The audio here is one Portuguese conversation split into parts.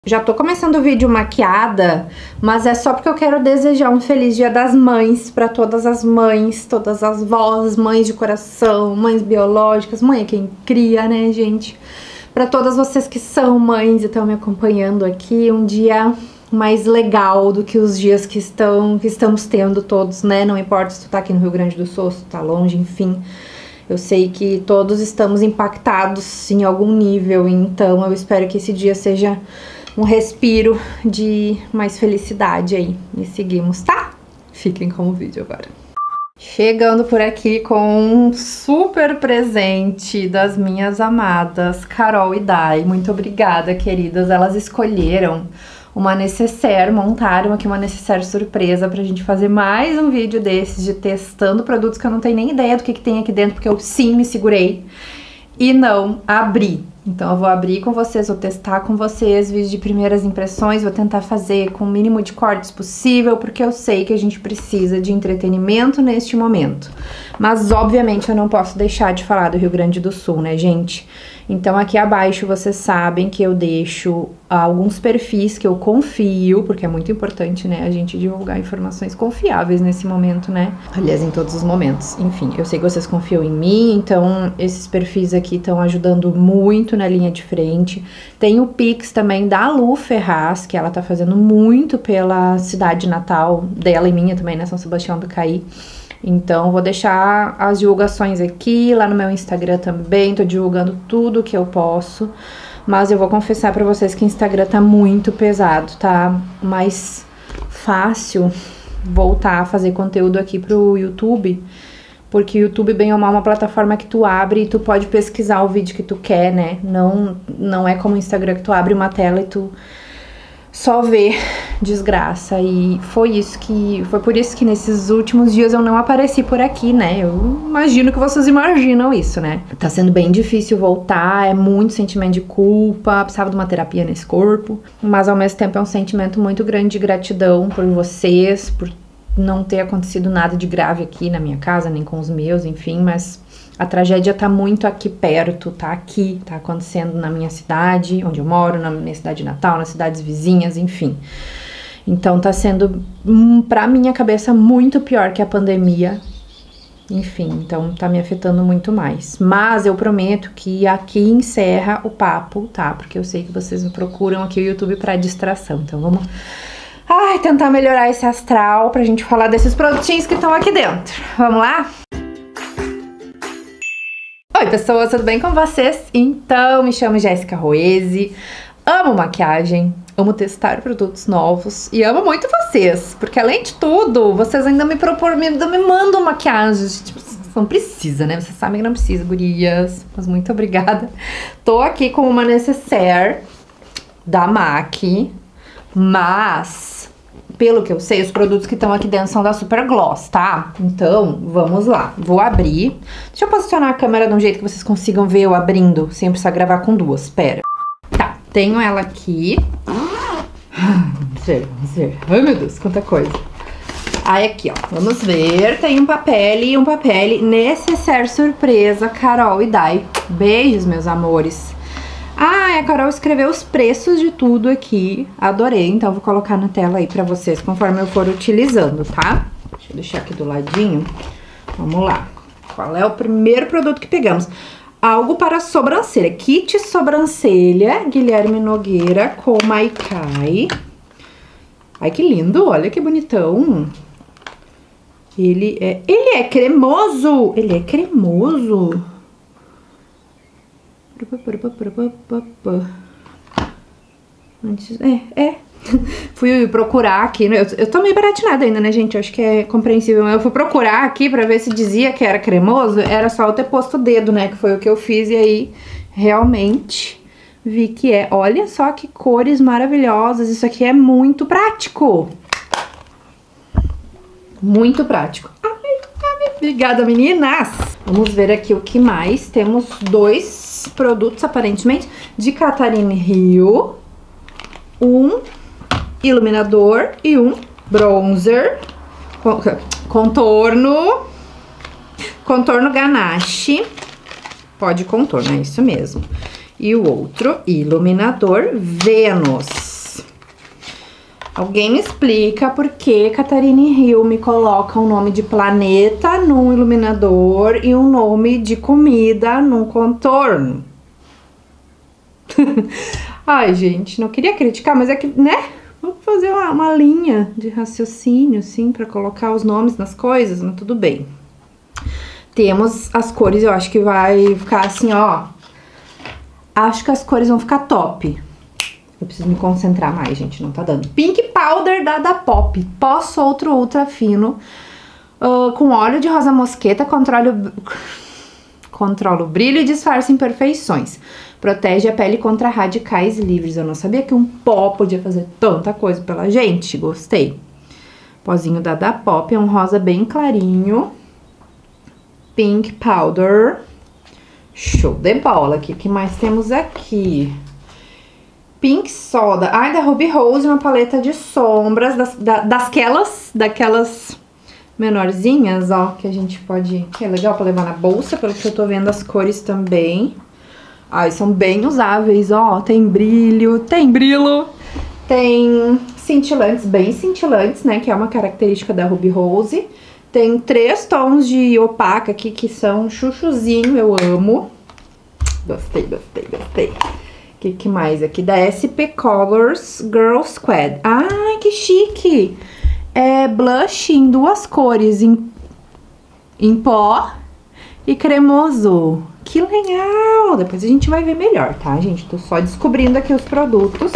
Já tô começando o vídeo maquiada, mas é só porque eu quero desejar um feliz Dia das Mães pra todas as mães, todas as vós, mães de coração, mães biológicas, mãe é quem cria, né, gente? Pra todas vocês que são mães e estão me acompanhando aqui, um dia mais legal do que os dias que estamos tendo todos, né? Não importa se tu tá aqui no Rio Grande do Sul, se tu tá longe, enfim. Eu sei que todos estamos impactados em algum nível, então eu espero que esse dia seja um respiro de mais felicidade aí. E seguimos, tá? Fiquem com o vídeo agora. Chegando por aqui com um super presente das minhas amadas Carol e Dai. Muito obrigada, queridas. Elas escolheram uma necessaire, montaram aqui uma necessaire surpresa pra gente fazer mais um vídeo desses de testando produtos que eu não tenho nem ideia do que tem aqui dentro, porque eu sim me segurei e não abri. Então eu vou abrir com vocês, vou testar com vocês, vídeo de primeiras impressões, vou tentar fazer com o mínimo de cortes possível, porque eu sei que a gente precisa de entretenimento neste momento. Mas obviamente eu não posso deixar de falar do Rio Grande do Sul, né, gente? Então aqui abaixo vocês sabem que eu deixo alguns perfis que eu confio, porque é muito importante, né, a gente divulgar informações confiáveis nesse momento, né? Aliás, em todos os momentos. Enfim, eu sei que vocês confiam em mim, então esses perfis aqui estão ajudando muito na linha de frente. Tem o Pix também da Lu Ferraz, que ela tá fazendo muito pela cidade natal dela e minha também, né, São Sebastião do Caí. Então, vou deixar as divulgações aqui, lá no meu Instagram também, tô divulgando tudo que eu posso. Mas eu vou confessar pra vocês que o Instagram tá muito pesado, tá mais fácil voltar a fazer conteúdo aqui pro YouTube. Porque o YouTube, bem ou mal, é uma plataforma que tu abre e tu pode pesquisar o vídeo que tu quer, né? Não é como o Instagram que tu abre uma tela e tu só vê desgraça. E foi por isso que nesses últimos dias eu não apareci por aqui, né? Eu imagino que vocês imaginam isso, né? Tá sendo bem difícil voltar, é muito sentimento de culpa, precisava de uma terapia nesse corpo. Mas ao mesmo tempo é um sentimento muito grande de gratidão por vocês, por não ter acontecido nada de grave aqui na minha casa, nem com os meus, enfim, mas a tragédia tá muito aqui perto, tá aqui, tá acontecendo na minha cidade, onde eu moro, na minha cidade natal, nas cidades vizinhas, enfim. Então tá sendo, pra minha cabeça, muito pior que a pandemia, enfim, então tá me afetando muito mais. Mas eu prometo que aqui encerra o papo, tá? Porque eu sei que vocês me procuram aqui no YouTube pra distração, então vamos tentar melhorar esse astral pra gente falar desses produtinhos que estão aqui dentro. Vamos lá? Oi, pessoas, tudo bem com vocês? Então, me chamo Jéssica Roese, amo maquiagem, amo testar produtos novos e amo muito vocês, porque além de tudo, vocês ainda me mandam maquiagem. Tipo, não precisa, né? Vocês sabem que não precisa, gurias, mas muito obrigada. Tô aqui com uma necessaire da MAC, mas pelo que eu sei, os produtos que estão aqui dentro são da Super Gloss, tá? Então, vamos lá. Vou abrir. Deixa eu posicionar a câmera de um jeito que vocês consigam ver eu abrindo, sem precisar gravar com duas. Pera. Tá, tenho ela aqui. Vamos ver. Ai, meu Deus, quanta coisa. Aí, aqui, ó. Vamos ver. Tem um papel necessaire surpresa, Carol e Dai. Beijos, meus amores. A Carol escreveu os preços de tudo aqui, adorei, então vou colocar na tela aí pra vocês conforme eu for utilizando, tá? Deixa eu deixar aqui do ladinho, vamos lá. Qual é o primeiro produto que pegamos? Algo para sobrancelha, kit sobrancelha, Guilherme Nogueira com Maikai. Ai, que lindo, olha que bonitão. Ele é cremoso, Fui procurar aqui, eu tô meio baratinada ainda, né, gente? Eu acho que é compreensível. Eu fui procurar aqui pra ver se dizia que era cremoso. Era só eu ter posto o dedo, né? Que foi o que eu fiz e aí realmente vi que é. Olha só que cores maravilhosas. Isso aqui é muito prático. Muito prático. Obrigada, meninas! Vamos ver aqui o que mais. Temos dois produtos, aparentemente, de Catarina Rio. Um iluminador e um bronzer. Contorno ganache. Pó de contorno, é isso mesmo. E o outro, iluminador Vênus. Alguém me explica por que Catarine Hill me coloca um nome de planeta num iluminador e um nome de comida num contorno? Ai, gente, não queria criticar, mas é que, né? Vamos fazer uma linha de raciocínio, assim, pra colocar os nomes nas coisas, mas tudo bem. Temos as cores, eu acho que vai ficar assim, ó. Acho que as cores vão ficar top. Eu preciso me concentrar mais, gente, não tá dando. Pink Powder da Pop, pó solto ultra fino, com óleo de rosa mosqueta, controla o brilho e disfarça imperfeições. Protege a pele contra radicais livres. Eu não sabia que um pó podia fazer tanta coisa pela gente, gostei. Pozinho da Pop, é um rosa bem clarinho. Pink Powder. Show de bola. O que mais temos aqui? Pink Soda. Ai, da Ruby Rose, uma paleta de sombras, daquelas menorzinhas, ó, que a gente pode... Que é legal pra levar na bolsa, pelo que eu tô vendo as cores também. Ai, são bem usáveis, ó, tem brilho, tem cintilantes, bem cintilantes, né, que é uma característica da Ruby Rose. Tem 3 tons de opaca aqui, que são chuchuzinho, eu amo. Gostei. O que mais aqui? Da SP Colors Girl Squad. Ai, que chique! É blush em 2 cores, em pó e cremoso. Que legal! Depois a gente vai ver melhor, tá, gente? Tô só descobrindo aqui os produtos.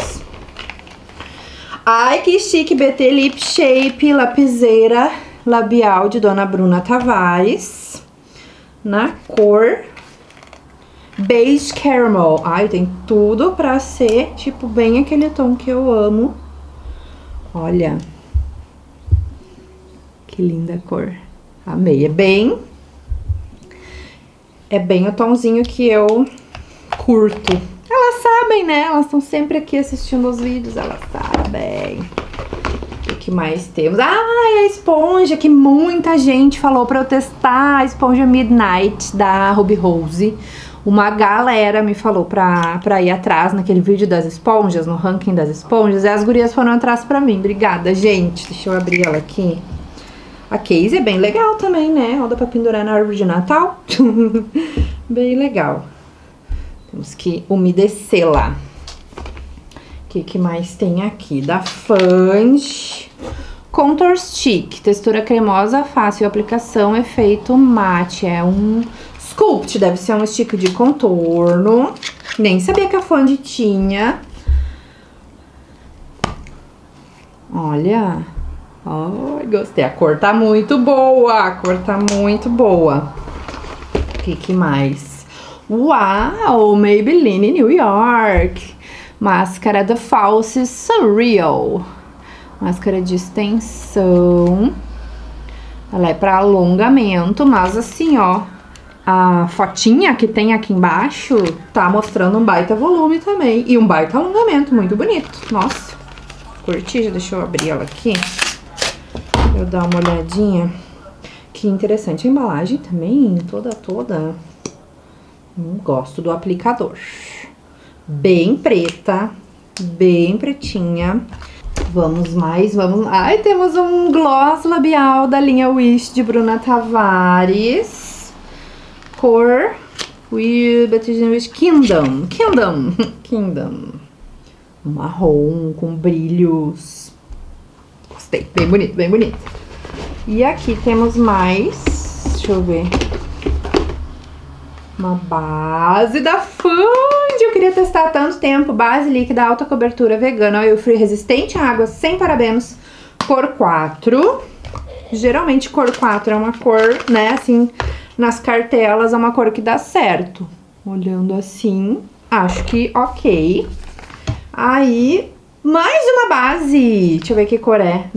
Ai, que chique! BT Lip Shape Lapiseira Labial de Dona Bruna Tavares. Na cor Beige Caramel. Ai, tem tudo pra ser, tipo, bem aquele tom que eu amo. Olha. Que linda cor. Amei. É bem o tomzinho que eu curto. Elas sabem, né? Elas estão sempre aqui assistindo os vídeos, elas sabem. O que mais temos? Ah, a esponja que muita gente falou pra eu testar. A esponja Midnight da Ruby Rose. Uma galera me falou pra ir atrás naquele vídeo das esponjas, no ranking das esponjas. E as gurias foram atrás pra mim. Obrigada, gente. Deixa eu abrir ela aqui. A case é bem legal também, né? Ó, dá pra pendurar na árvore de Natal. Bem legal. Temos que umedecê-la. O que mais tem aqui? Da Fange. Contour Stick. Textura cremosa, fácil aplicação, efeito mate. É um Sculpt, deve ser um stick de contorno. Nem sabia que a Fange tinha. Olha. Ai, gostei. A cor tá muito boa. O que mais? Uau! Maybelline New York. Máscara da False Surreal. Máscara de extensão. Ela é pra alongamento, mas assim, ó. A fotinha que tem aqui embaixo tá mostrando um baita volume também. E um baita alongamento, muito bonito. Nossa, curti. Deixa eu abrir ela aqui. Eu dar uma olhadinha. Que interessante a embalagem também, toda. Gosto do aplicador. Bem preta, bem pretinha. Vamos. Ai, temos um gloss labial da linha Wish de Bruna Tavares. Cor Wish Kingdom. Marrom com brilhos. Gostei, bem bonito. E aqui temos mais. Deixa eu ver. Uma base da Fange. Eu queria testar há tanto tempo. Base líquida, alta cobertura, vegana, oil free, resistente à água, sem parabenos. Cor 4. Geralmente cor 4 é uma cor, né, assim, nas cartelas é uma cor que dá certo. Olhando assim, acho que ok. Aí, mais uma base. Deixa eu ver que cor é.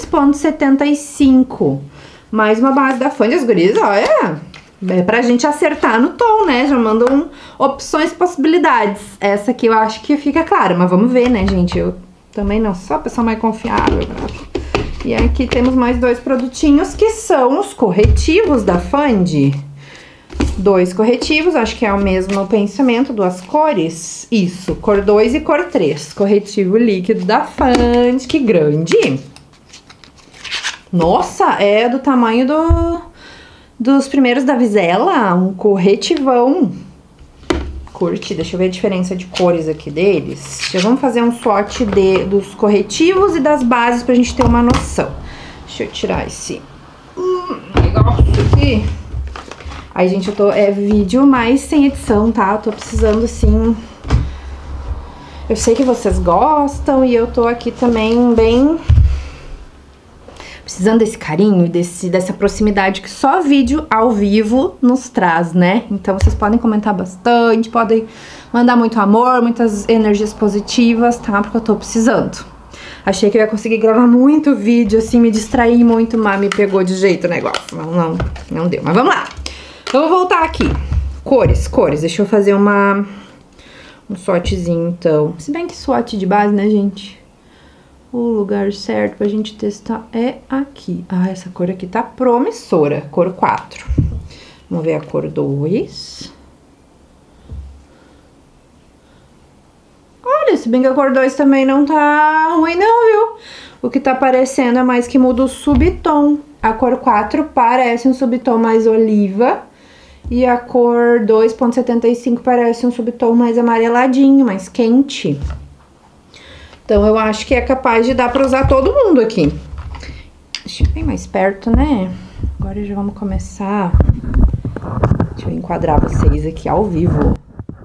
2,75. Mais uma base da Fange. As gurias, olha... É pra gente acertar no tom, né? Já mandam opções, possibilidades. Essa aqui eu acho que fica clara, mas vamos ver, né, gente? Eu também não sou a pessoa mais confiável. E aqui temos mais 2 produtinhos que são os corretivos da Fange. 2 corretivos, acho que é o mesmo pensamento, 2 cores. Isso, cor 2 e cor 3. Corretivo líquido da Fant, que grande. Nossa, é do tamanho dos primeiros da Vizela, um corretivão. Curte, deixa eu ver a diferença de cores aqui deles. Já vamos fazer um swatch dos corretivos e das bases pra gente ter uma noção. Deixa eu tirar esse negócio aqui. Aí, gente, é vídeo mais sem edição, tá? Eu tô precisando, assim... Eu sei que vocês gostam e eu tô aqui também bem... Precisando desse carinho, dessa proximidade que só vídeo ao vivo nos traz, né? Então, vocês podem comentar bastante, podem mandar muito amor, muitas energias positivas, tá? Porque eu tô precisando. Achei que eu ia conseguir gravar muito vídeo, assim, me distrair muito, mas me pegou de jeito o negócio. Não deu, mas vamos lá. Vamos voltar aqui. Cores. Deixa eu fazer um swatchzinho, então. Se bem que swatch de base, né, gente? O lugar certo pra gente testar é aqui. Ah, essa cor aqui tá promissora. Cor 4. Vamos ver a cor 2. Olha, se bem que a cor 2 também não tá ruim não, viu? O que tá aparecendo é mais que muda o subtom. A cor 4 parece um subtom mais oliva. E a cor 2.75 parece um subtom mais amareladinho, mais quente. Então, eu acho que é capaz de dar pra usar todo mundo aqui. Deixa eu ir bem mais perto, né? Agora já vamos começar. Deixa eu enquadrar vocês aqui ao vivo.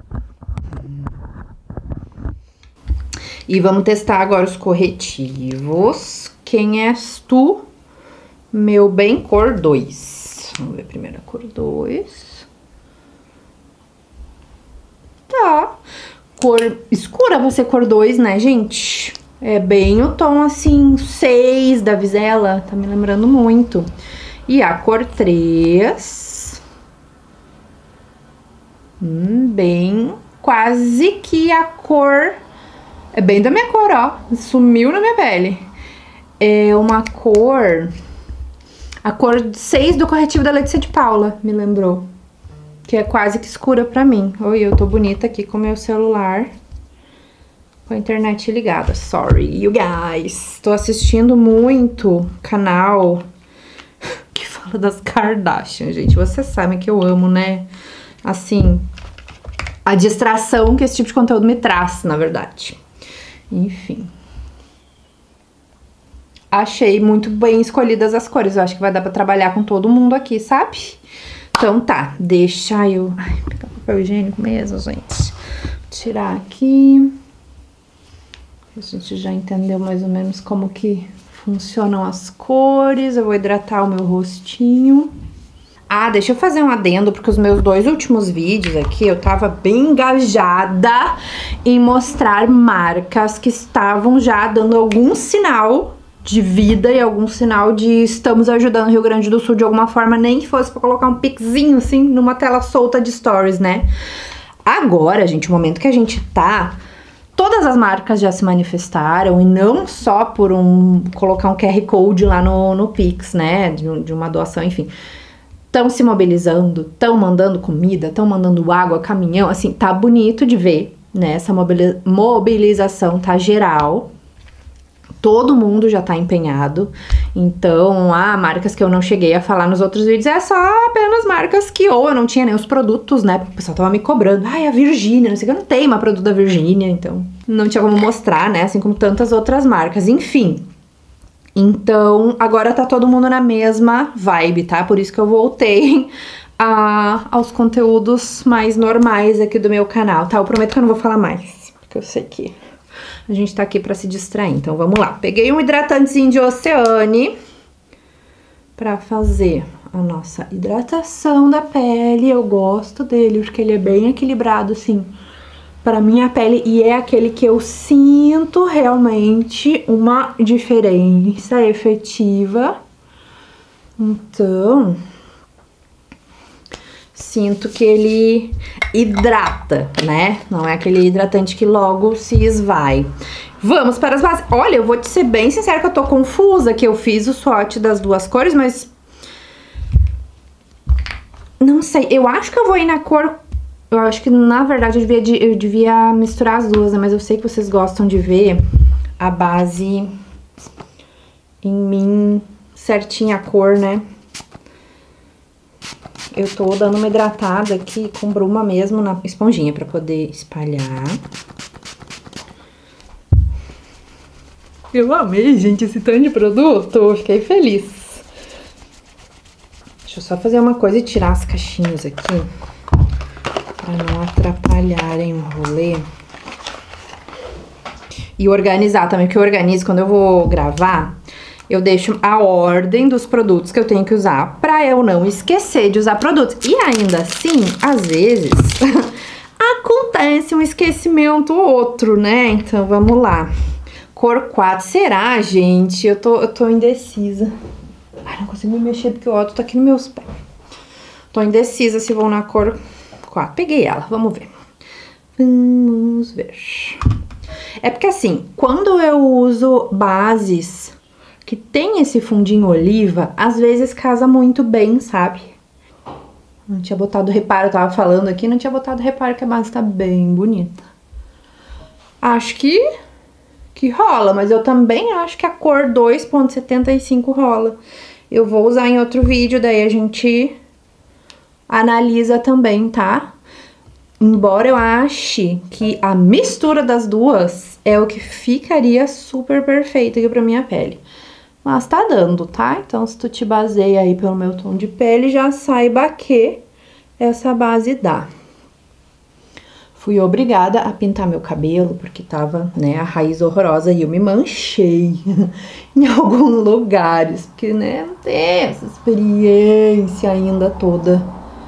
E vamos testar agora os corretivos. Quem és tu? Meu bem, cor 2. Vamos ver primeiro a cor 2. Tá. Cor escura vai ser cor 2, né, gente? É bem o tom, assim, 6 da Vizela. Tá me lembrando muito. E a cor 3. Bem... Quase que a cor... É bem da minha cor, ó. Sumiu na minha pele. É uma cor... A cor 6 do corretivo da Letícia de Paula, me lembrou. Que é quase que escura pra mim. Oi, eu tô bonita aqui com o meu celular. Com a internet ligada. Sorry, you guys. Tô assistindo muito canal que fala das Kardashian, gente. Vocês sabem que eu amo, né? Assim, a distração que esse tipo de conteúdo me traz, na verdade. Enfim. Achei muito bem escolhidas as cores. Eu acho que vai dar pra trabalhar com todo mundo aqui, sabe? Então tá, deixa eu... Ai, pegar papel higiênico mesmo, gente. Vou tirar aqui. A gente já entendeu mais ou menos como que funcionam as cores. Eu vou hidratar o meu rostinho. Ah, deixa eu fazer um adendo, porque os meus 2 últimos vídeos aqui, eu tava bem engajada em mostrar marcas que estavam já dando algum sinal de vida e algum sinal de estamos ajudando o Rio Grande do Sul de alguma forma, nem que fosse pra colocar um pixinho, assim, numa tela solta de stories, né? Agora, gente, o momento que a gente tá, todas as marcas já se manifestaram, e não só por colocar um QR Code lá no Pix, né, de uma doação, enfim. Estão se mobilizando, estão mandando comida, estão mandando água, caminhão, assim, tá bonito de ver, né? Essa mobilização tá geral. Todo mundo já tá empenhado. Então, marcas que eu não cheguei a falar nos outros vídeos é só apenas marcas que ou eu não tinha nem os produtos, né? Porque o pessoal tava me cobrando. Ai, a Virgínia, não sei o que, eu não tenho mais produto da Virgínia, então não tinha como mostrar, né? Assim como tantas outras marcas, enfim. Então, agora tá todo mundo na mesma vibe, tá? Por isso que eu voltei aos conteúdos mais normais aqui do meu canal, tá? Eu prometo que eu não vou falar mais, porque eu sei que a gente tá aqui pra se distrair. Então, vamos lá. Peguei um hidratantezinho de Oceane pra fazer a nossa hidratação da pele. Eu gosto dele, porque ele é bem equilibrado, assim, pra minha pele. E é aquele que eu sinto realmente uma diferença efetiva. Então, sinto que ele hidrata, né? Não é aquele hidratante que logo se esvai. Vamos para as bases. Olha, eu vou te ser bem sincera que eu tô confusa, que eu fiz o swatch das 2 cores, mas Não sei, eu acho que eu vou ir na cor... Eu acho que, na verdade, eu devia misturar as duas, né? Mas eu sei que vocês gostam de ver a base em mim, certinha a cor, né? Eu tô dando uma hidratada aqui com bruma mesmo na esponjinha pra poder espalhar. Eu amei, gente, esse tanto de produto. Eu fiquei feliz. Deixa eu só fazer uma coisa e tirar as caixinhas aqui. Pra não atrapalharem o rolê. E organizar também, porque eu organizo quando eu vou gravar. Eu deixo a ordem dos produtos que eu tenho que usar pra eu não esquecer de usar produtos. E ainda assim, às vezes, acontece um esquecimento ou outro, né? Então, vamos lá. Cor 4. Será, gente? Eu tô indecisa. Ai, não consigo me mexer porque o Otto tá aqui nos meus pés. Tô indecisa se vou na cor 4. Peguei ela, vamos ver. Vamos ver. É porque assim, quando eu uso bases que tem esse fundinho oliva, às vezes casa muito bem, sabe? Não tinha botado reparo, eu tava falando aqui, não tinha botado reparo que a base tá bem bonita. Acho que rola, mas eu também acho que a cor 2.75 rola. Eu vou usar em outro vídeo, daí a gente analisa também, tá? Embora eu ache que a mistura das duas é o que ficaria super perfeito aqui pra minha pele. Mas tá dando, tá? Então, se tu te baseia aí pelo meu tom de pele, já saiba que essa base dá. Fui obrigada a pintar meu cabelo, porque tava, né, a raiz horrorosa e eu me manchei em alguns lugares, porque, né, não tem essa experiência ainda toda.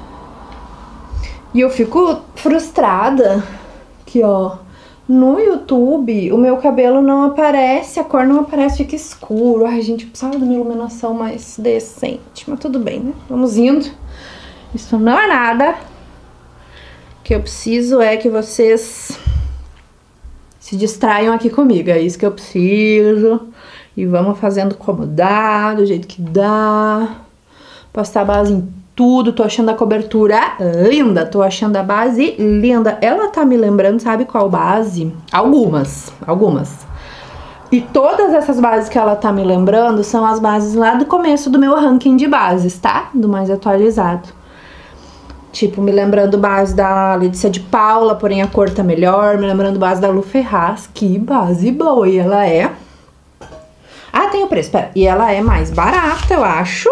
E eu fico frustrada que, ó, no YouTube o meu cabelo não aparece, a cor não aparece, fica escuro. Ai, gente, eu precisava de uma iluminação mais decente, mas tudo bem, né? Vamos indo. Isso não é nada. O que eu preciso é que vocês se distraiam aqui comigo, é isso que eu preciso. E vamos fazendo como dá, do jeito que dá. Passar a base em tudo, tô achando a cobertura linda, tô achando a base linda. Ela tá me lembrando, sabe qual base? Algumas. E todas essas bases que ela tá me lembrando são as bases lá do começo do meu ranking de bases, tá? Do mais atualizado. Tipo, me lembrando base da Letícia de Paula, porém a cor tá melhor. Me lembrando base da Lu Ferraz, que base boa. E ela é... Ah, tem o preço, pera. E ela é mais barata, eu acho.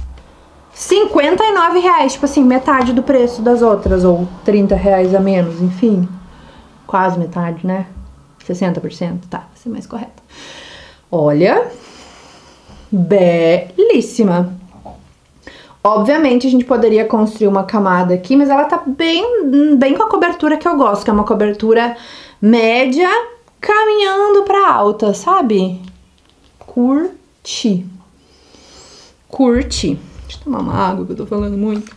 R$59, tipo assim, metade do preço das outras. Ou R$30 a menos, enfim. Quase metade, né? 60%, tá, vai ser mais correto. Olha, belíssima. Obviamente, a gente poderia construir uma camada aqui, mas ela tá bem com a cobertura que eu gosto, que é uma cobertura média caminhando pra alta, sabe? Curti. Deixa eu tomar uma água, que eu tô falando muito.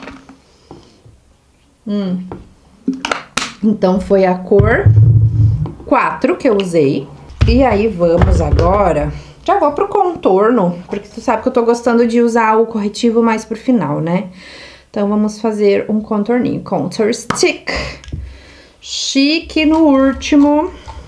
Então, foi a cor 4 que eu usei. E aí, vamos agora... Já vou pro contorno, porque tu sabe que eu tô gostando de usar o corretivo mais pro final, né? Então, vamos fazer um contorninho. Contour Stick. Chique no último.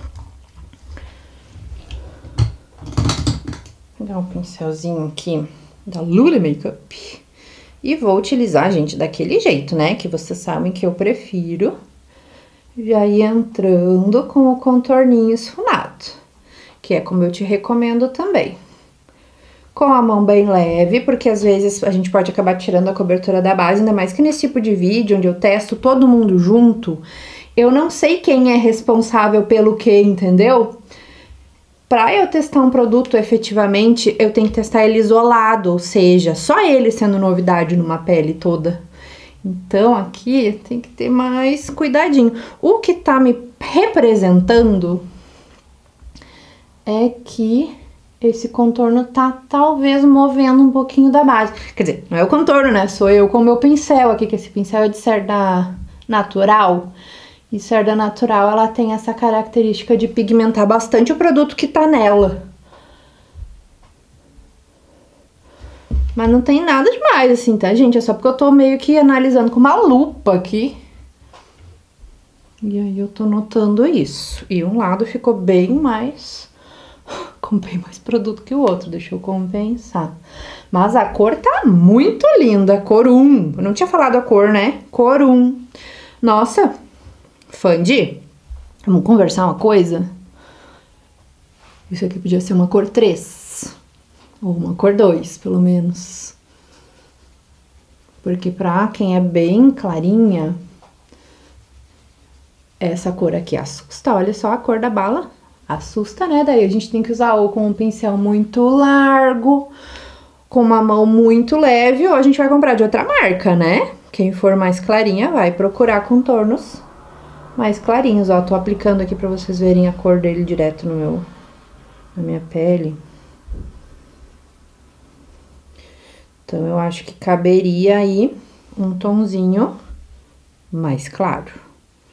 Vou pegar um pincelzinho aqui da Lule Makeup. E vou utilizar, gente, daquele jeito, né? Que vocês sabem que eu prefiro. Já ir entrando com o contorninho esfumado. Que é como eu te recomendo também. Com a mão bem leve, porque às vezes a gente pode acabar tirando a cobertura da base, ainda mais que nesse tipo de vídeo, onde eu testo todo mundo junto, eu não sei quem é responsável pelo que, entendeu? Pra eu testar um produto efetivamente, eu tenho que testar ele isolado, ou seja, só ele sendo novidade numa pele toda. Então, aqui tem que ter mais cuidadinho. O que tá me representando... é que esse contorno tá talvez movendo um pouquinho da base. Quer dizer, não é o contorno, né? Sou eu com o meu pincel aqui, que esse pincel é de cerda natural. E cerda natural, ela tem essa característica de pigmentar bastante o produto que tá nela. Mas não tem nada demais, assim, tá, gente? É só porque eu tô meio que analisando com uma lupa aqui. E aí eu tô notando isso. E um lado ficou bem mais... Comprei mais produto que o outro, deixa eu compensar. Mas a cor tá muito linda, cor 1. Eu não tinha falado a cor, né? Cor 1. Nossa, Fandi, vamos conversar uma coisa? Isso aqui podia ser uma cor 3. Ou uma cor 2, pelo menos. Porque pra quem é bem clarinha, essa cor aqui assusta. Olha só a cor da bala. Assusta, né? Daí a gente tem que usar ou com um pincel muito largo, com uma mão muito leve, ou a gente vai comprar de outra marca, né? Quem for mais clarinha vai procurar contornos mais clarinhos. Ó, tô aplicando aqui pra vocês verem a cor dele direto na minha pele. Então, eu acho que caberia aí um tonzinho mais claro.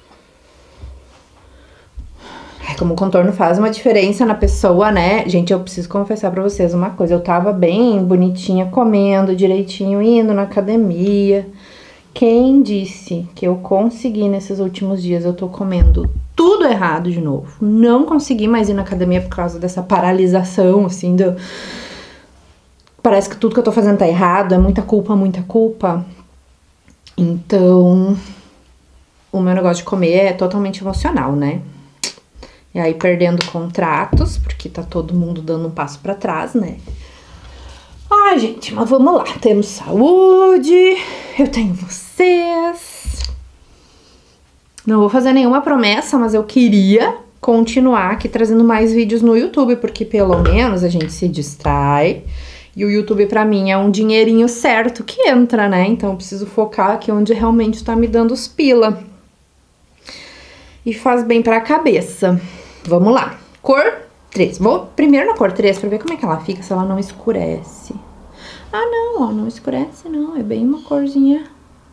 Como o contorno faz uma diferença na pessoa, né? Gente, eu preciso confessar pra vocês uma coisa. Eu tava bem bonitinha, comendo direitinho, indo na academia. Quem disse que eu consegui nesses últimos dias? Eu tô comendo tudo errado de novo. Não consegui mais ir na academia por causa dessa paralisação, assim, parece que tudo que eu tô fazendo tá errado, é muita culpa, muita culpa. Então, o meu negócio de comer é totalmente emocional, né? E aí, perdendo contratos, porque tá todo mundo dando um passo pra trás, né? Ai, gente, mas vamos lá. Temos saúde, eu tenho vocês. Não vou fazer nenhuma promessa, mas eu queria continuar aqui trazendo mais vídeos no YouTube, porque pelo menos a gente se distrai. E o YouTube pra mim é um dinheirinho certo que entra, né? Então eu preciso focar aqui onde realmente tá me dando os pila. E faz bem pra cabeça. Vamos lá. Cor 3. Vou primeiro na cor 3 pra ver como é que ela fica, se ela não escurece. Ah, não, ó, não escurece não. É bem uma corzinha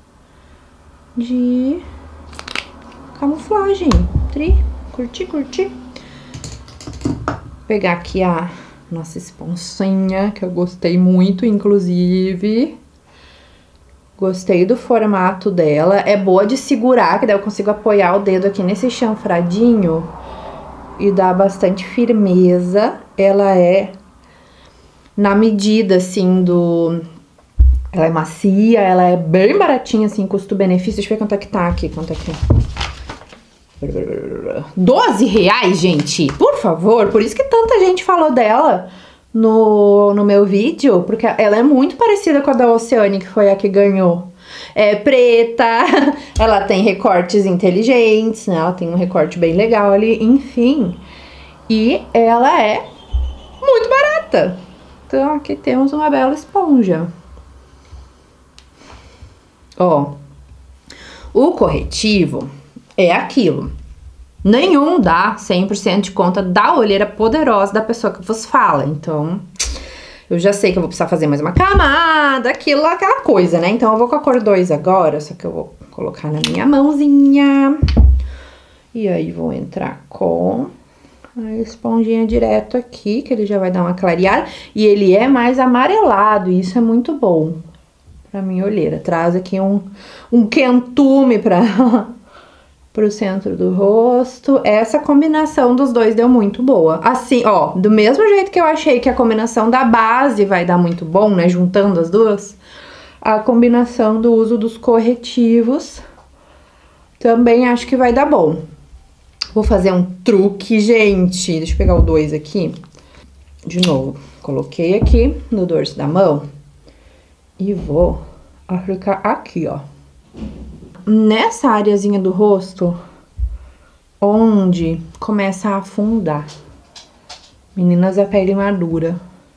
de camuflagem. Curti. Vou pegar aqui a nossa esponcinha, que eu gostei muito, inclusive. Gostei do formato dela. É boa de segurar, que daí eu consigo apoiar o dedo aqui nesse chanfradinho e dar bastante firmeza. Ela é na medida, assim, ela é macia, ela é bem baratinha, assim, custo-benefício. Deixa eu ver quanto é que tá aqui, quanto é que... R$12, gente! Por favor! Por isso que tanta gente falou dela no meu vídeo, porque ela é muito parecida com a da Oceane, que foi a que ganhou. É preta, ela tem recortes inteligentes, né? Ela tem um recorte bem legal ali, enfim. E ela é muito barata. Então, aqui temos uma bela esponja. Ó, o corretivo é aquilo. Nenhum dá 100% de conta da olheira poderosa da pessoa que vos fala. Então, eu já sei que eu vou precisar fazer mais uma camada, aquela coisa, né? Então, eu vou com a cor 2 agora, só que eu vou colocar na minha mãozinha. E aí, vou entrar com a esponjinha direto aqui, que ele já vai dar uma clareada. E ele é mais amarelado, e isso é muito bom pra minha olheira. Traz aqui um quentume pro centro do rosto. Essa combinação dos dois deu muito boa. Assim, ó, do mesmo jeito que eu achei que a combinação da base vai dar muito bom, né, juntando as duas, a combinação do uso dos corretivos também acho que vai dar bom. Vou fazer um truque, gente. Deixa eu pegar o 2 aqui. De novo, coloquei aqui no dorso da mão e vou aplicar aqui, ó. Nessa areazinha do rosto, onde começa a afundar. Meninas, a pele madura.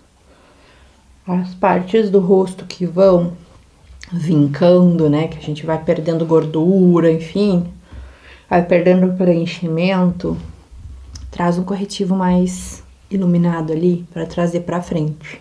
As partes do rosto que vão vincando, né? Que a gente vai perdendo gordura, enfim. Vai perdendo preenchimento. Traz um corretivo mais iluminado ali pra trazer pra frente.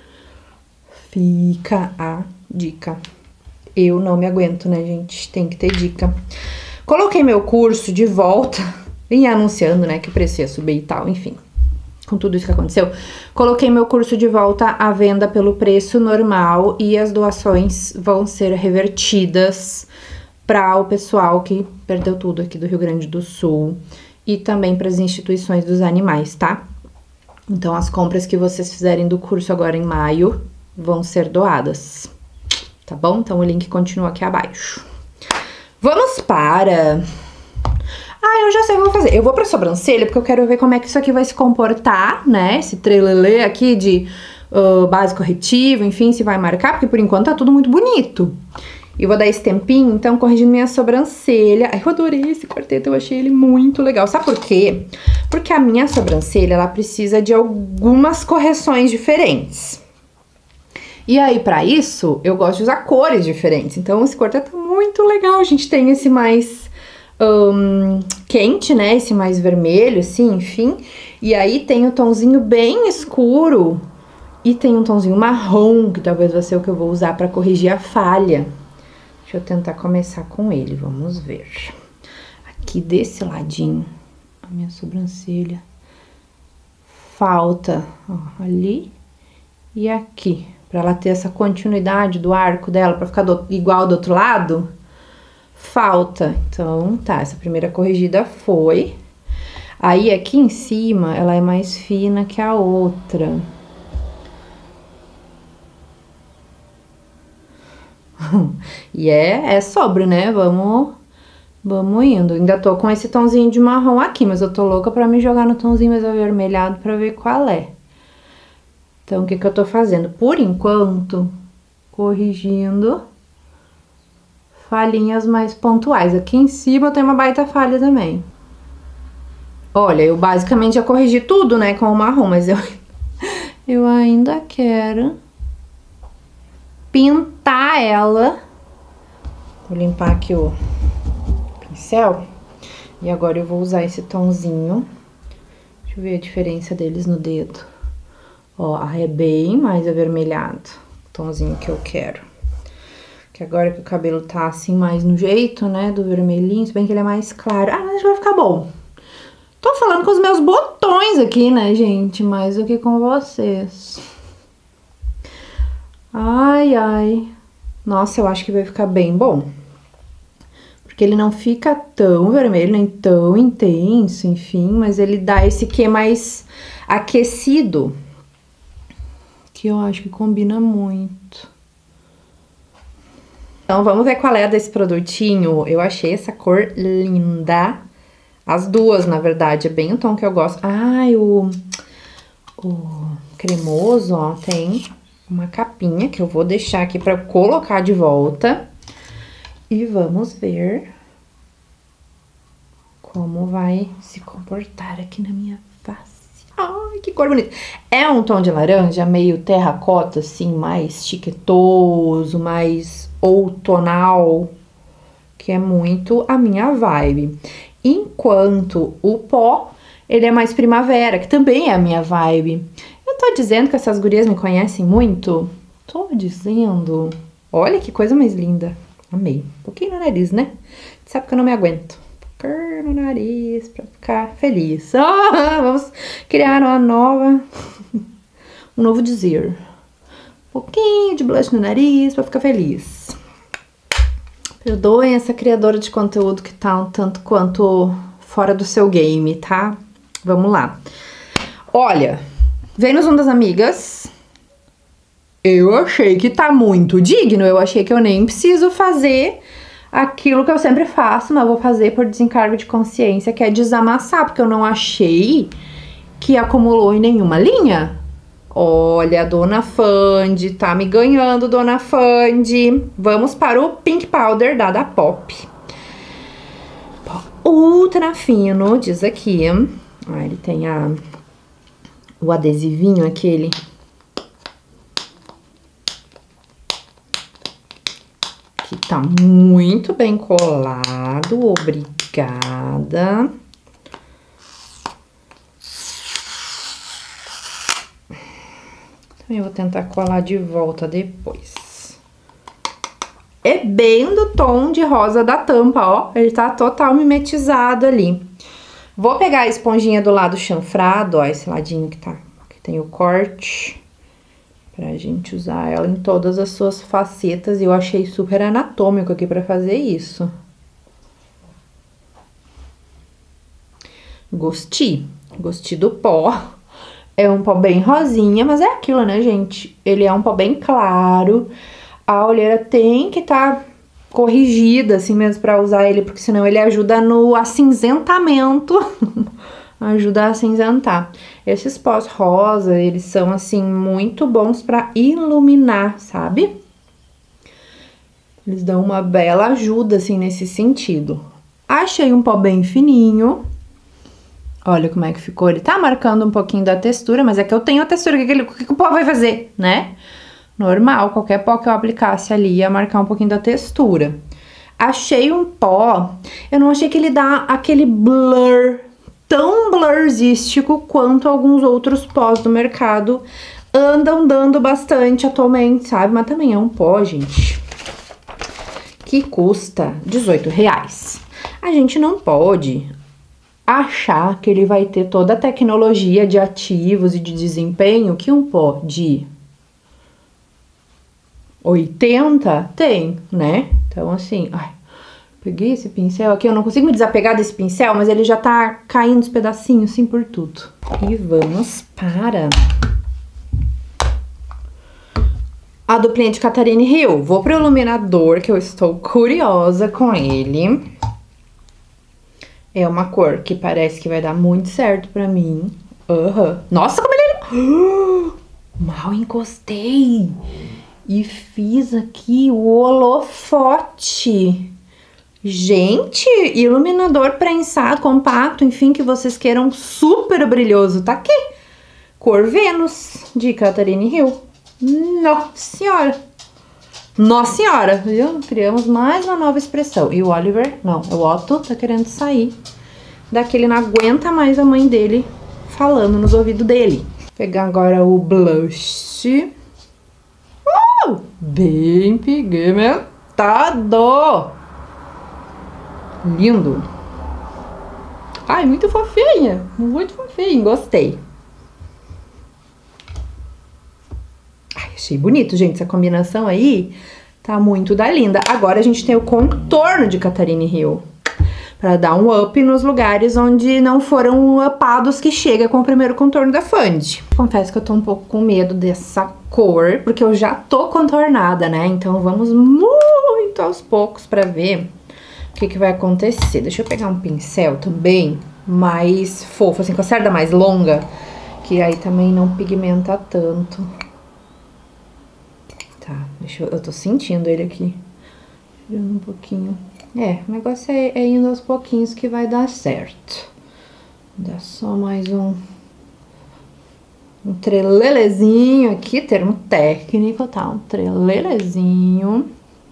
Fica a dica. Eu não me aguento, né, gente? Tem que ter dica. Coloquei meu curso de volta. Vim anunciando, né, que o preço ia subir e tal, enfim. com tudo isso que aconteceu, coloquei meu curso de volta à venda pelo preço normal e as doações vão ser revertidas para o pessoal que perdeu tudo aqui do Rio Grande do Sul e também para as instituições dos animais, tá? Então, as compras que vocês fizerem do curso agora em maio vão ser doadas, tá bom? Então, o link continua aqui abaixo. Vamos para... Ah, eu já sei o que eu vou fazer. Eu vou pra sobrancelha, porque eu quero ver como é que isso aqui vai se comportar, né? Esse trelelê aqui de base corretivo, enfim, se vai marcar, porque por enquanto tá tudo muito bonito. E vou dar esse tempinho, então, corrigindo minha sobrancelha. Ai, eu adorei esse quarteto, eu achei ele muito legal. Sabe por quê? Porque a minha sobrancelha, ela precisa de algumas correções diferentes. E aí, pra isso, eu gosto de usar cores diferentes. Então, esse quarteto é muito legal. A gente tem esse mais... quente, né? Esse mais vermelho, assim, enfim. E aí tem o tomzinho bem escuro e tem um tomzinho marrom, que talvez vai ser o que eu vou usar pra corrigir a falha. Deixa eu tentar começar com ele, vamos ver. Aqui desse ladinho, a minha sobrancelha falta, ó, ali e aqui, pra ela ter essa continuidade do arco dela, pra ficar igual do outro lado. Falta, então tá, essa primeira corrigida foi. Aí aqui em cima ela é mais fina que a outra. E é sobre, né? Vamos indo. Ainda tô com esse tomzinho de marrom aqui, mas eu tô louca pra me jogar no tomzinho mais avermelhado pra ver qual é. Então o que que eu tô fazendo? Por enquanto, corrigindo falhinhas mais pontuais. Aqui em cima eu tenho uma baita falha também. Olha, eu basicamente já corrigi tudo, né, com o marrom, mas eu ainda quero pintar ela. Vou limpar aqui o pincel. E agora eu vou usar esse tomzinho. Deixa eu ver a diferença deles no dedo. Ó, é bem mais avermelhado. O tomzinho que eu quero. Que agora que o cabelo tá assim mais no jeito, né, do vermelhinho, se bem que ele é mais claro. Ah, mas acho que vai ficar bom. Tô falando com os meus botões aqui, né, gente, mais do que com vocês. Ai, ai. Nossa, eu acho que vai ficar bem bom. Porque ele não fica tão vermelho, nem tão intenso, enfim, mas ele dá esse quê mais aquecido. Que eu acho que combina muito. Então, vamos ver qual é desse produtinho. Eu achei essa cor linda. As duas, na verdade, é bem o tom que eu gosto. Ai, o cremoso, ó, tem uma capinha que eu vou deixar aqui pra colocar de volta. E vamos ver como vai se comportar aqui na minha face. Ai, que cor bonita. É um tom de laranja meio terracota, assim, mais chiquetoso, mais outonal, que é muito a minha vibe. Enquanto o pó, ele é mais primavera, que também é a minha vibe. Eu tô dizendo que essas gurias me conhecem muito? Tô dizendo. Olha que coisa mais linda. Amei. Um pouquinho no nariz, né? Sabe que eu não me aguento. Um pouquinho no nariz pra ficar feliz. Ah, vamos criar uma nova... um novo dizer. Um pouquinho de blush no nariz pra ficar feliz. Perdoem essa criadora de conteúdo que tá um tanto quanto fora do seu game, tá? Vamos lá. Olha, Vênus das Amigas... Eu achei que tá muito digno, eu achei que eu nem preciso fazer aquilo que eu sempre faço, mas eu vou fazer por desencargo de consciência, que é desamassar, porque eu não achei que acumulou em nenhuma linha. Olha, Dona Fandi, tá me ganhando, Dona Fandi. Vamos para o Pink Powder da Pop. Ultra fino, diz aqui. Ah, ele tem o adesivinho aquele... que tá muito bem colado, obrigada. Também vou tentar colar de volta depois. É bem do tom de rosa da tampa, ó. Ele tá total mimetizado ali. Vou pegar a esponjinha do lado chanfrado, ó, esse ladinho que tem o corte, pra gente usar ela em todas as suas facetas. E eu achei super anatômico aqui pra fazer isso. Gostei do pó. É um pó bem rosinha, mas é aquilo, né, gente? Ele é um pó bem claro. A olheira tem que estar corrigida, assim mesmo, pra usar ele, porque senão ele ajuda no acinzentamento. Ajuda a acinzentar. Esses pós rosa, eles são, assim, muito bons pra iluminar, sabe? Eles dão uma bela ajuda, assim, nesse sentido. Achei um pó bem fininho. Olha como é que ficou. Ele tá marcando um pouquinho da textura, mas é que eu tenho a textura. O que o pó vai fazer, né? Normal, qualquer pó que eu aplicasse ali ia marcar um pouquinho da textura. Achei um pó. Eu não achei que ele dá aquele blur, tão blurzístico quanto alguns outros pós do mercado andam dando bastante atualmente, sabe? Mas também é um pó, gente, que custa R$18. A gente não pode achar que ele vai ter toda a tecnologia de ativos e de desempenho que um pó de 80 tem, né? Então, assim, ai, peguei esse pincel aqui, eu não consigo me desapegar desse pincel, mas ele já tá caindo os pedacinhos, assim, por tudo. E vamos para a duplinha de Catarine Hill. Vou pro iluminador, que eu estou curiosa com ele. É uma cor que parece que vai dar muito certo pra mim. Nossa, como ele... Mal encostei. E fiz aqui o holofote. Gente, iluminador prensado, compacto, enfim, que vocês queiram, super brilhoso. Tá aqui. Cor Vênus, de Catarine Hill. Nossa Senhora. Nossa Senhora, viu? Criamos mais uma nova expressão. E o Oliver, não, o Otto tá querendo sair daquele, não aguenta mais a mãe dele falando nos ouvidos dele. Vou pegar agora o blush. Bem pigmentado. Lindo. Ai, muito fofinha. Muito fofinho, gostei. Ai, achei bonito, gente. Essa combinação aí tá muito da linda. Agora a gente tem o contorno de Catarine Hill, pra dar um up nos lugares onde não foram upados, que chega com o primeiro contorno da Fund. Confesso que eu tô um pouco com medo dessa cor, porque eu já tô contornada, né? Então vamos muito aos poucos pra ver o que vai acontecer. Deixa eu pegar um pincel também mais fofo, assim, com a cerda mais longa, que aí também não pigmenta tanto. Tá, eu tô sentindo ele aqui. Tirando um pouquinho. O negócio é indo aos pouquinhos que vai dar certo. Dá só mais um trelelezinho aqui, termo técnico, tá? Um trelelezinho.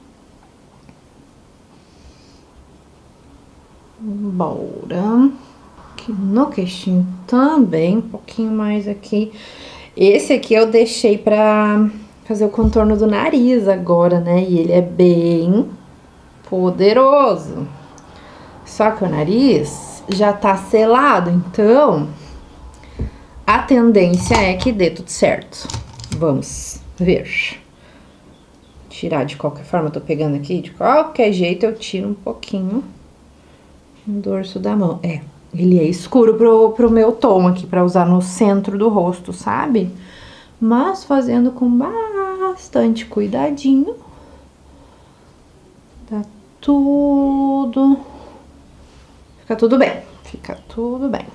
Bora. Aqui no queixinho também, um pouquinho mais aqui. Esse aqui eu deixei pra fazer o contorno do nariz agora, né? E ele é bem poderoso. Só que o nariz já tá selado, então a tendência é que dê tudo certo. Vamos ver. Tirar de qualquer forma, eu tô pegando aqui, de qualquer jeito eu tiro um pouquinho no dorso da mão. Ele é escuro pro meu tom aqui, pra usar no centro do rosto, sabe? Mas fazendo com bastante cuidadinho. Dá tudo. Fica tudo bem. Fica tudo bem.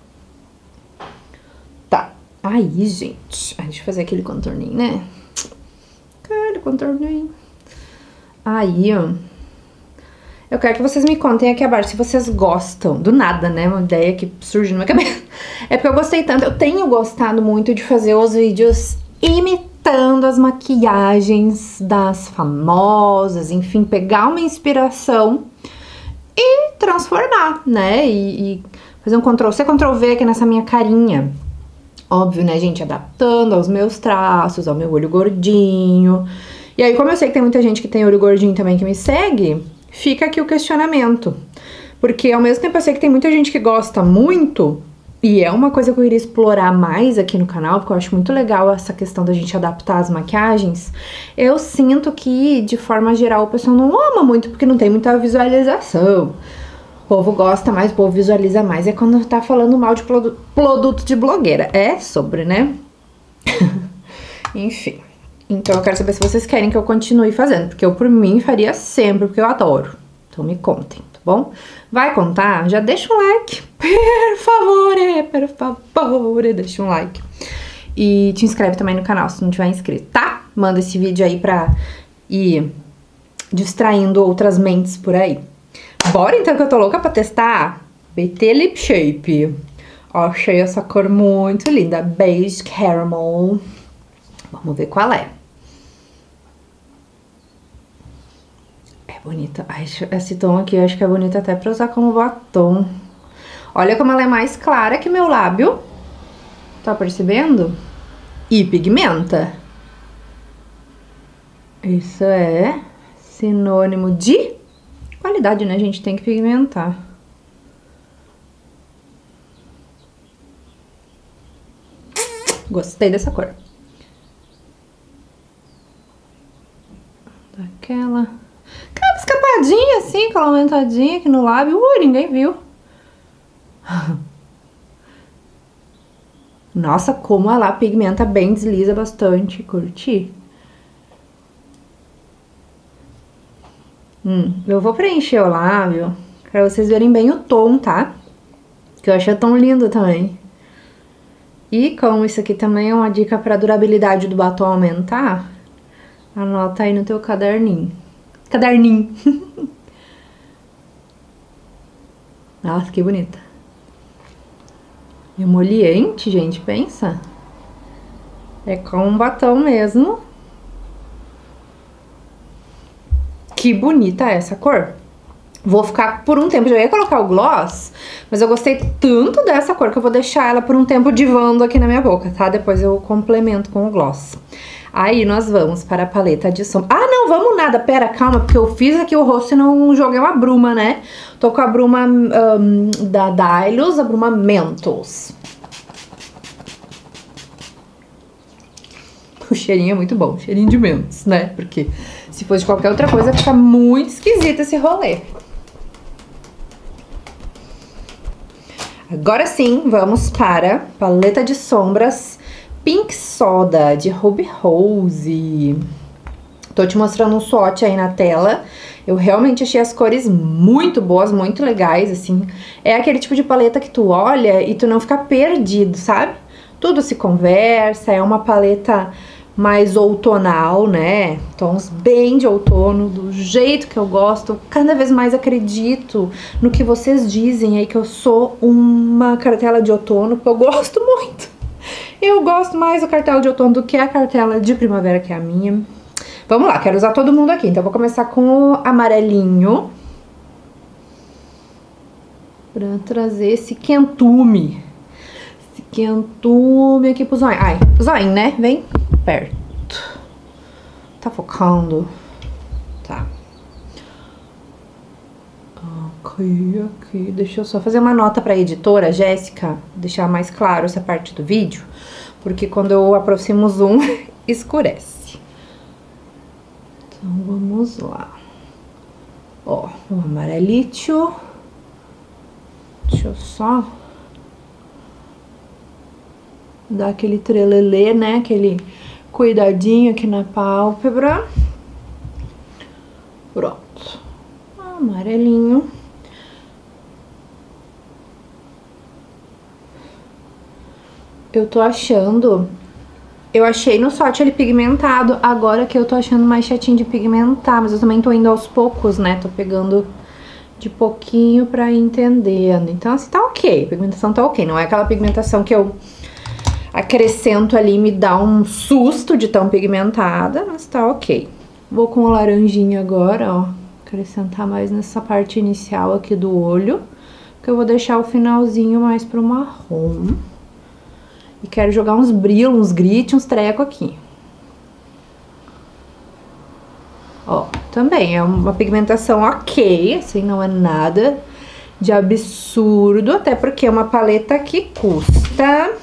Tá. Aí, gente. Deixa eu fazer aquele contorninho, né? Aquele contorninho. Aí, ó. Eu quero que vocês me contem aqui abaixo se vocês gostam. Do nada, né? Uma ideia que surge na minha cabeça. É porque eu gostei tanto. Eu tenho gostado muito de fazer os vídeos imitando as maquiagens das famosas. Enfim, pegar uma inspiração e transformar, né? E fazer um Ctrl-C, Ctrl-V aqui nessa minha carinha. Óbvio, né, gente? Adaptando aos meus traços, ao meu olho gordinho. E aí, como eu sei que tem muita gente que tem olho gordinho também que me segue, fica aqui o questionamento. Porque ao mesmo tempo eu sei que tem muita gente que gosta muito, e é uma coisa que eu iria explorar mais aqui no canal, porque eu acho muito legal essa questão da gente adaptar as maquiagens. Eu sinto que, de forma geral, o pessoal não ama muito, porque não tem muita visualização. O povo gosta mais, o povo visualiza mais. É quando tá falando mal de produto de blogueira. É sobre, né? Enfim. Então eu quero saber se vocês querem que eu continue fazendo, porque eu, por mim, faria sempre, porque eu adoro. Então me contem, tá bom? Vai contar? Já deixa um like, por favor, deixa um like. E te inscreve também no canal, se não tiver inscrito, tá? Manda esse vídeo aí pra ir distraindo outras mentes por aí. Bora então, que eu tô louca pra testar BT Lip Shape. Ó, achei essa cor muito linda, Beige Caramel. Vamos ver qual é. É bonita. Ai, esse tom aqui eu acho que é bonito até pra usar como batom. Olha como ela é mais clara que meu lábio. Tá percebendo? E pigmenta. Isso é sinônimo de qualidade, né? A gente tem que pigmentar. Gostei dessa cor. Aquela escapadinha assim, aquela aumentadinha aqui no lábio. Ninguém viu. Nossa, como ela pigmenta bem, desliza bastante. Curti. Eu vou preencher o lábio pra vocês verem bem o tom, tá? Que eu achei tão lindo também. E como isso aqui também é uma dica pra durabilidade do batom aumentar, anota aí no teu caderninho. Caderninho. Nossa, que bonita. Emoliente, gente, pensa. É com um batom mesmo. Que bonita essa cor. Vou ficar por um tempo, já ia colocar o gloss, mas eu gostei tanto dessa cor que eu vou deixar ela por um tempo divando aqui na minha boca, tá? Depois eu complemento com o gloss. Aí nós vamos para a paleta de sombra. Ah, não, vamos nada, pera, calma, porque eu fiz aqui o rosto e não joguei uma bruma, né? Tô com a bruma da Dylos, a bruma Mentos. O cheirinho é muito bom, cheirinho de Mentos, né? Porque se fosse qualquer outra coisa, fica muito esquisito esse rolê. Agora sim, vamos para paleta de sombras Pink Soda, de Ruby Rose. Tô te mostrando um swatch aí na tela. Eu realmente achei as cores muito boas, muito legais, assim. É aquele tipo de paleta que tu olha e tu não fica perdido, sabe? Tudo se conversa, é uma paleta mais outonal, né? Tons bem de outono, do jeito que eu gosto. Cada vez mais acredito no que vocês dizem aí, que eu sou uma cartela de outono, porque eu gosto muito. Eu gosto mais da cartela de outono do que a cartela de primavera, que é a minha. Vamos lá, quero usar todo mundo aqui. Então, eu vou começar com o amarelinho. Pra trazer esse quentume. Esse quentume aqui pro zoinho. Ai, zoinho, né? Vem perto. Tá focando? Tá. Aqui. Deixa eu só fazer uma nota pra editora, Jéssica. Deixar mais claro essa parte do vídeo. Porque quando eu aproximo o zoom, escurece. Então, vamos lá. Ó, o amarelito. Deixa eu só dar aquele trelelê, né? Aquele cuidadinho aqui na pálpebra. Pronto. Amarelinho. Eu tô achando... Eu achei no swatch ele pigmentado, agora que eu tô achando mais chatinho de pigmentar, mas eu também tô indo aos poucos, né? Tô pegando de pouquinho pra ir entendendo. Então, assim, tá ok, a pigmentação tá ok. Não é aquela pigmentação que eu acrescento ali e me dá um susto de tão pigmentada, mas tá ok. Vou com o laranjinha agora, ó, acrescentar mais nessa parte inicial aqui do olho, que eu vou deixar o finalzinho mais pro marrom. E quero jogar uns brilhos, uns glitter, uns treco aqui. Ó, também é uma pigmentação ok, assim, não é nada de absurdo, até porque é uma paleta que custa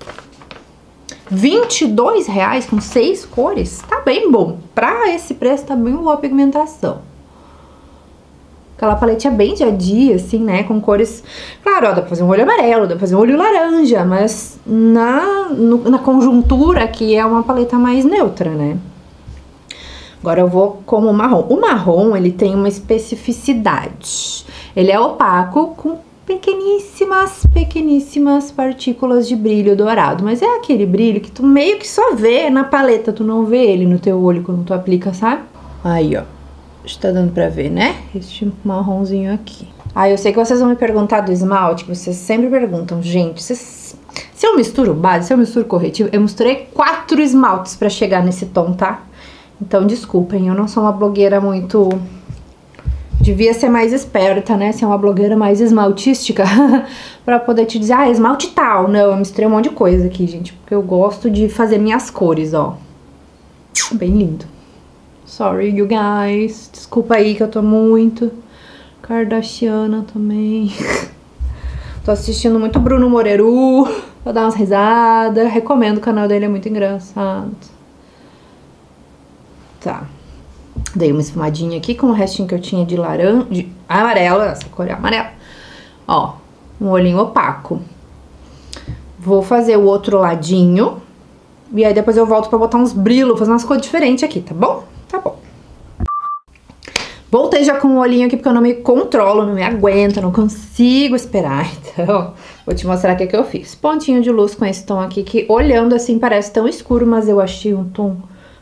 R$22 com 6 cores. Tá bem bom. Pra esse preço tá bem boa a pigmentação. Aquela paletinha bem dia a dia, assim, né? Com cores... Claro, ó, dá pra fazer um olho amarelo, dá pra fazer um olho laranja, mas na conjuntura aqui é uma paleta mais neutra, né? Agora eu vou com o marrom. O marrom, ele tem uma especificidade. Ele é opaco com pequeníssimas partículas de brilho dourado. Mas é aquele brilho que tu meio que só vê na paleta, tu não vê ele no teu olho quando tu aplica, sabe? Aí, ó. Está dando pra ver, né? Este marronzinho aqui. Ah, eu sei que vocês vão me perguntar do esmalte, que vocês sempre perguntam. Gente, se eu misturo base, se eu misturo corretivo, eu misturei 4 esmaltes pra chegar nesse tom, tá? Então, desculpem, eu não sou uma blogueira muito... Devia ser mais esperta, né? Ser uma blogueira mais esmaltística pra poder te dizer, ah, esmalte tal. Não, eu misturei um monte de coisa aqui, gente, porque eu gosto de fazer minhas cores, ó. Bem lindo. Sorry, you guys. Desculpa aí que eu tô muito kardashiana também. Tô assistindo muito Bruno Moreru pra dar umas risadas. Recomendo, o canal dele é muito engraçado. Tá. Dei uma esfumadinha aqui com o restinho que eu tinha de laranja, de amarelo, essa cor é amarela. Ó, um olhinho opaco. Vou fazer o outro ladinho. E aí depois eu volto pra botar uns brilhos, fazer umas cores diferentes aqui, tá bom? Tá bom. Voltei já com o olhinho aqui porque eu não me controlo, não me aguento, não consigo esperar. Então, vou te mostrar o que eu fiz. Pontinho de luz com esse tom aqui, que olhando assim parece tão escuro, mas eu achei um tom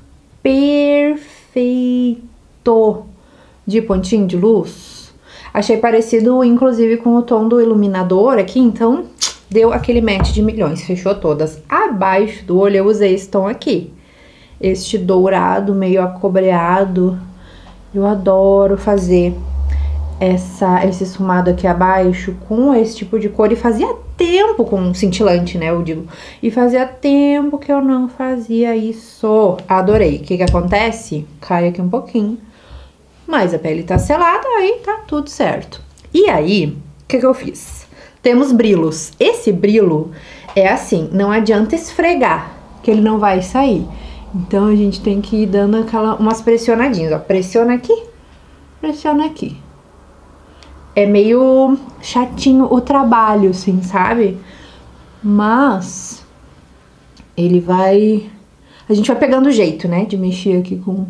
perfeito de pontinho de luz. Achei parecido, inclusive, com o tom do iluminador aqui, então deu aquele match de milhões, fechou todas. Abaixo do olho eu usei esse tom aqui. Este dourado, meio acobreado. Eu adoro fazer esse esfumado aqui abaixo com esse tipo de cor. E fazia tempo, com cintilante, né, eu digo. E fazia tempo que eu não fazia isso. Adorei. O que que acontece? Cai aqui um pouquinho. Mas a pele tá selada, aí tá tudo certo. E aí, o que que eu fiz? Temos brilhos. Esse brilho é assim, não adianta esfregar, que ele não vai sair. Então, a gente tem que ir dando umas pressionadinhas, ó. Pressiona aqui, pressiona aqui. É meio chatinho o trabalho, assim, sabe? Mas ele vai... A gente vai pegando o jeito, né? De mexer aqui com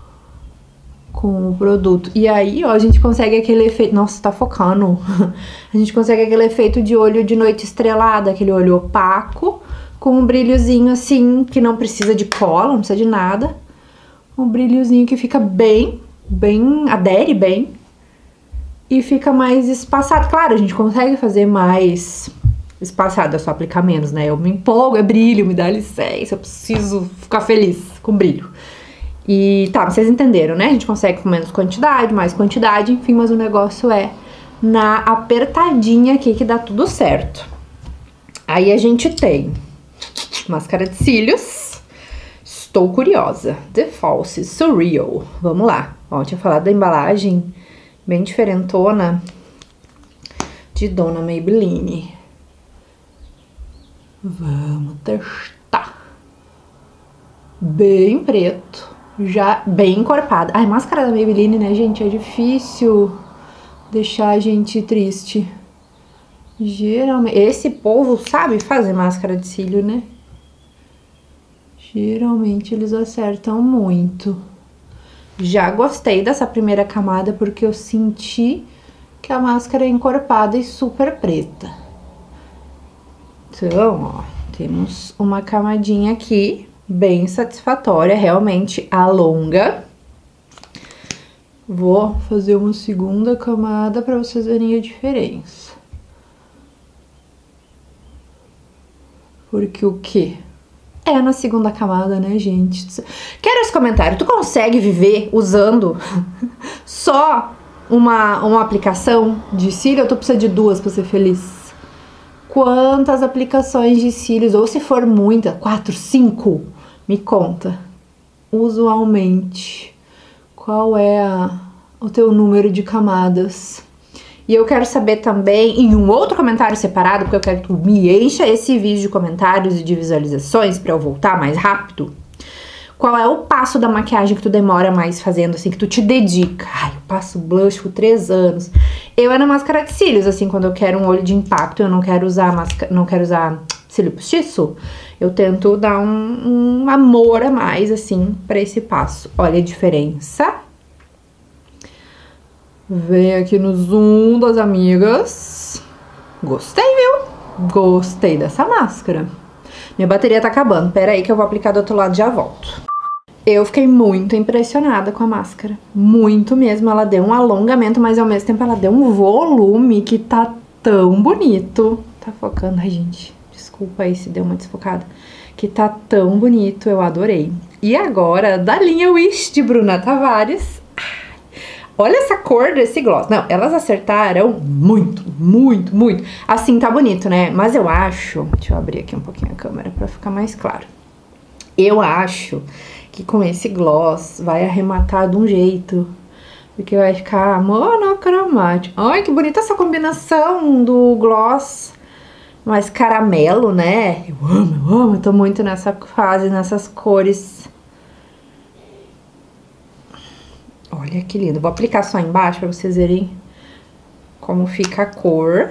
o produto. E aí, ó, a gente consegue aquele efeito... Nossa, tá focando. A gente consegue aquele efeito de olho de noite estrelada, aquele olho opaco, com um brilhozinho assim, que não precisa de cola, não precisa de nada. Um brilhozinho que fica bem, adere bem. E fica mais espaçado. Claro, a gente consegue fazer mais espaçado, é só aplicar menos, né? Eu me empolgo, é brilho, me dá licença, eu preciso ficar feliz com brilho. E tá, vocês entenderam, né? A gente consegue com menos quantidade, mais quantidade, enfim, mas o negócio é na apertadinha aqui que dá tudo certo. Aí a gente tem máscara de cílios. Estou curiosa. The False Surreal. Vamos lá. Ó, eu tinha falado da embalagem bem diferentona de Dona Maybelline. Vamos testar. Bem preto. Já bem encorpada. Ai, máscara da Maybelline, né, gente? É difícil deixar a gente triste. Geralmente... Esse povo sabe fazer máscara de cílio, né? Geralmente eles acertam muito. Já gostei dessa primeira camada porque eu senti que a máscara é encorpada e super preta. Então, ó, temos uma camadinha aqui bem satisfatória, realmente alonga. Vou fazer uma segunda camada para vocês verem a diferença. Porque o quê? É na segunda camada, né, gente? Quero esse comentário. Tu consegue viver usando só uma aplicação de cílio ou tu precisa de duas pra ser feliz? Quantas aplicações de cílios, ou se for muita, 4, 5, me conta. Usualmente, qual é o teu número de camadas? E eu quero saber também, em um outro comentário separado, porque eu quero que tu me encha esse vídeo de comentários e de visualizações pra eu voltar mais rápido. Qual é o passo da maquiagem que tu demora mais fazendo, assim, que tu te dedica? Ai, eu passo blush por 3 anos. Eu é na máscara de cílios, assim, quando eu quero um olho de impacto, eu não quero usar cílio postiço, eu tento dar um amor a mais, assim, pra esse passo. Olha a diferença. Vem aqui no zoom das amigas. Gostei, viu? Gostei dessa máscara. Minha bateria tá acabando. Pera aí que eu vou aplicar do outro lado e já volto. Eu fiquei muito impressionada com a máscara. Muito mesmo. Ela deu um alongamento, mas ao mesmo tempo ela deu um volume que tá tão bonito. Tá focando, ai gente. Desculpa aí se deu uma desfocada. Que tá tão bonito, eu adorei. E agora, da linha Wish de Bruna Tavares. Olha essa cor desse gloss. Não, elas acertaram muito, muito, muito. Assim tá bonito, né? Mas eu acho... Deixa eu abrir aqui um pouquinho a câmera pra ficar mais claro. Eu acho que com esse gloss vai arrematar de um jeito. Porque vai ficar monocromático. Ai, que bonita essa combinação do gloss mais caramelo, né? Eu amo. Eu tô muito nessa fase, nessas cores. Olha que lindo. Vou aplicar só embaixo pra vocês verem como fica a cor.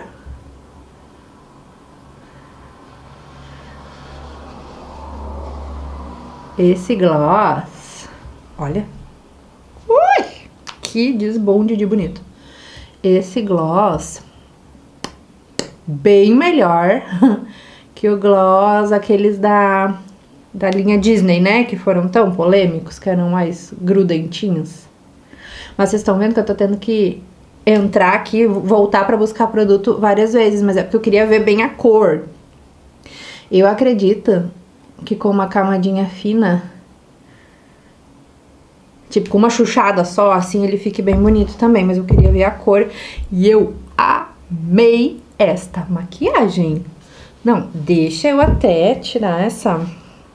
Esse gloss, olha. Ui, que desbonde de bonito. Esse gloss, bem melhor que o gloss, aqueles da linha Disney, né? Que foram tão polêmicos, que eram mais grudentinhos. Mas vocês estão vendo que eu tô tendo que entrar aqui, voltar pra buscar produto várias vezes, mas é porque eu queria ver bem a cor. Eu acredito que com uma camadinha fina, tipo com uma chuchada só, assim ele fique bem bonito também, mas eu queria ver a cor e eu amei esta maquiagem. Não, deixa eu até tirar essa...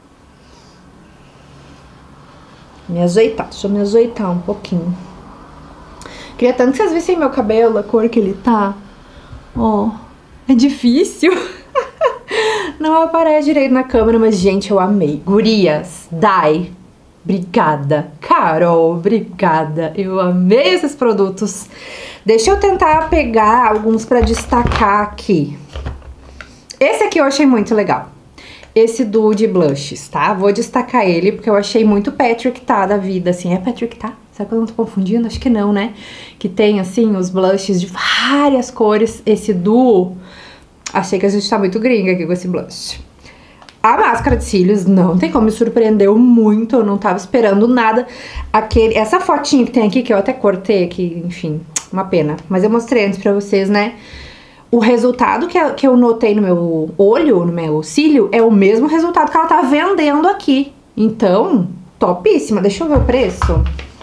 Me ajeitar, deixa eu me ajeitar um pouquinho. Queria tanto que vocês vissem meu cabelo, a cor que ele tá. Ó, é difícil. Não aparece direito na câmera, mas, gente, eu amei. Gurias, Dai, obrigada. Carol, obrigada. Eu amei esses produtos. Deixa eu tentar pegar alguns pra destacar aqui. Esse aqui eu achei muito legal. Esse do de blushes, tá? Vou destacar ele, porque eu achei muito Patrick Tá da vida, assim. É Patrick Tá? Será que eu não tô confundindo? Acho que não, né? Que tem, assim, os blushes de várias cores. Esse do... Achei que a gente tá muito gringa aqui com esse blush. A máscara de cílios não tem como, me surpreendeu muito. Eu não tava esperando nada. Essa fotinha que tem aqui, que eu até cortei aqui, enfim, uma pena. Mas eu mostrei antes pra vocês, né? O resultado que eu notei no meu olho, no meu cílio, é o mesmo resultado que ela tá vendendo aqui. Então, topíssima. Deixa eu ver o preço.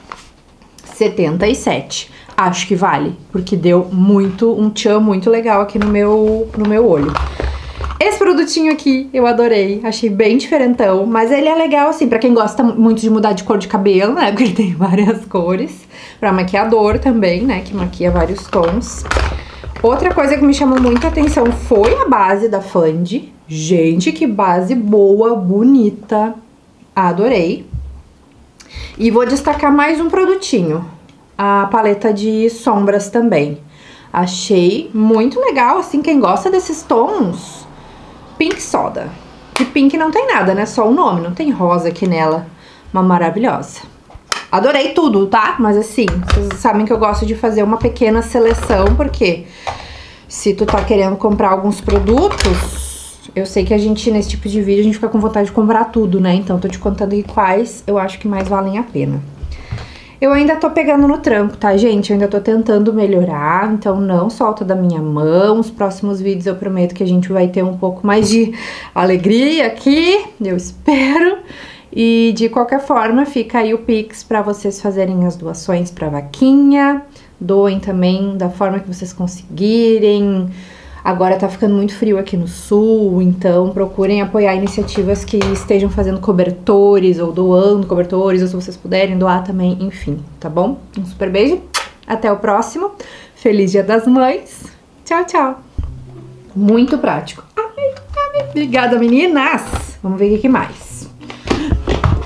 77. Acho que vale, porque deu um tchan muito legal aqui no meu olho. Esse produtinho aqui, eu adorei, achei bem diferentão, mas ele é legal, assim, pra quem gosta muito de mudar de cor de cabelo, né, porque ele tem várias cores. Pra maquiador também, né, que maquia vários tons. Outra coisa que me chamou muita atenção foi a base da Fenty. Gente, que base boa, bonita, adorei. E vou destacar mais um produtinho, a paleta de sombras também. Achei muito legal, assim, quem gosta desses tons, Pink Soda. De pink não tem nada, né, só o nome, não tem rosa aqui nela, uma maravilhosa. Adorei tudo, tá? Mas assim, vocês sabem que eu gosto de fazer uma pequena seleção, porque se tu tá querendo comprar alguns produtos... Eu sei que a gente, nesse tipo de vídeo, a gente fica com vontade de comprar tudo, né? Então, tô te contando aí quais eu acho que mais valem a pena. Eu ainda tô pegando no tranco, tá, gente? Eu ainda tô tentando melhorar, então não solta da minha mão. Os próximos vídeos eu prometo que a gente vai ter um pouco mais de alegria aqui, eu espero. E, de qualquer forma, fica aí o Pix pra vocês fazerem as doações pra vaquinha. Doem também da forma que vocês conseguirem. Agora tá ficando muito frio aqui no sul, então procurem apoiar iniciativas que estejam fazendo cobertores ou doando cobertores, ou se vocês puderem doar também, enfim, tá bom? Um super beijo, até o próximo. Feliz Dia das Mães. Tchau, tchau. Muito prático. Obrigada, meninas. Vamos ver o que mais.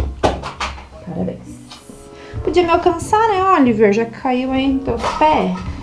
Parabéns. Podia me alcançar, né, Oliver? Já caiu aí no teu pé.